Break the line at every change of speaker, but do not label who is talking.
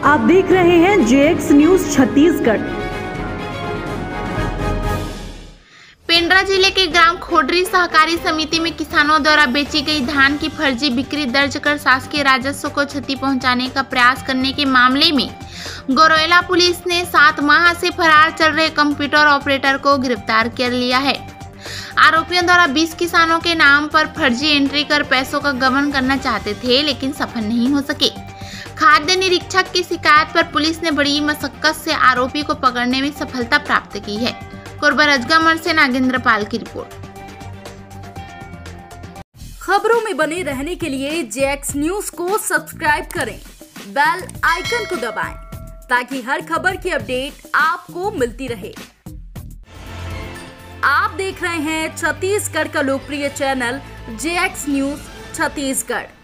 आप देख रहे हैं जेएक्स न्यूज छत्तीसगढ़।
पेंड्रा जिले के ग्राम खोडरी सहकारी समिति में किसानों द्वारा बेची गई धान की फर्जी बिक्री दर्ज कर शासकीय राजस्व को क्षति पहुंचाने का प्रयास करने के मामले में गौरेला पुलिस ने 7 माह से फरार चल रहे कंप्यूटर ऑपरेटर को गिरफ्तार कर लिया है। आरोपियों द्वारा 20 किसानों के नाम पर फर्जी एंट्री कर पैसों का गबन करना चाहते थे, लेकिन सफल नहीं हो सके। खाद्य निरीक्षक की शिकायत पर पुलिस ने बड़ी मशक्कत से आरोपी को पकड़ने में सफलता प्राप्त की है। कोरबा रजगामठ से नागेंद्र पाल की रिपोर्ट।
खबरों में बने रहने के लिए जेएक्स न्यूज को सब्सक्राइब करें, बेल आइकन को दबाएं ताकि हर खबर की अपडेट आपको मिलती रहे। आप देख रहे हैं छत्तीसगढ़ का लोकप्रिय चैनल जेएक्स न्यूज छत्तीसगढ़।